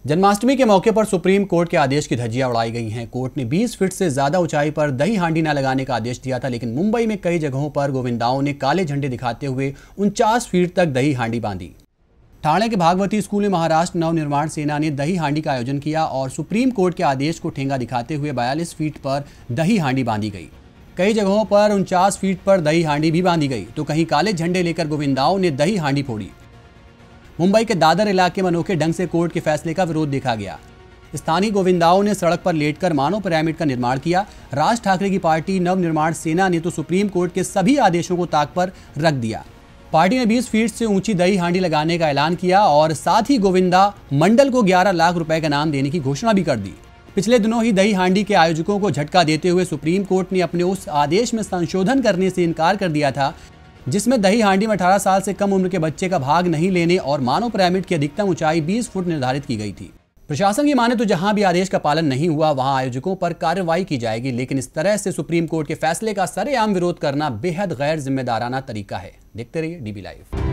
जन्माष्टमी के मौके पर सुप्रीम कोर्ट के आदेश की धज्जियां उड़ाई गई हैं। कोर्ट ने 20 फीट से ज्यादा ऊंचाई पर दही हांडी न लगाने का आदेश दिया था, लेकिन मुंबई में कई जगहों पर गोविंदाओं ने काले झंडे दिखाते हुए 49 फीट तक दही हांडी बांधी। ठाणे के भागवती स्कूल में महाराष्ट्र नवनिर्माण सेना ने दही हांडी का आयोजन किया और सुप्रीम कोर्ट के आदेश को ठेंगा दिखाते हुए 42 फीट पर दही हांडी बांधी गई। कई जगहों पर 49 फीट पर दही हांडी भी बांधी गई, तो कहीं काले झंडे लेकर गोविंदाओं ने दही हांडी फोड़ी। मुंबई के दादर इलाके में अनोखे ढंग से कोर्ट के फैसले का विरोध देखा गया। स्थानीय गोविंदाओं ने सड़क पर लेटकर मानव पिरामिड का निर्माण किया। राज ठाकरे की पार्टी नवनिर्माण सेना ने तो सुप्रीम कोर्ट के सभी आदेशों को ताक पर रख दिया। पार्टी ने 20 फीट से ऊंची दही हांडी लगाने का ऐलान किया और साथ ही गोविंदा मंडल को 11 लाख रुपए का इनाम देने की घोषणा भी कर दी। पिछले दिनों ही दही हांडी के आयोजकों को झटका देते हुए सुप्रीम कोर्ट ने अपने उस आदेश में संशोधन करने से इनकार कर दिया था, जिसमें दही हांडी में 18 साल से कम उम्र के बच्चे का भाग नहीं लेने और मानव पिरामिड की अधिकतम ऊंचाई 20 फुट निर्धारित की गई थी। प्रशासन की माने तो जहां भी आदेश का पालन नहीं हुआ वहां आयोजकों पर कार्रवाई की जाएगी, लेकिन इस तरह से सुप्रीम कोर्ट के फैसले का सरेआम विरोध करना बेहद गैर जिम्मेदाराना तरीका है। देखते रहिए DB लाइव।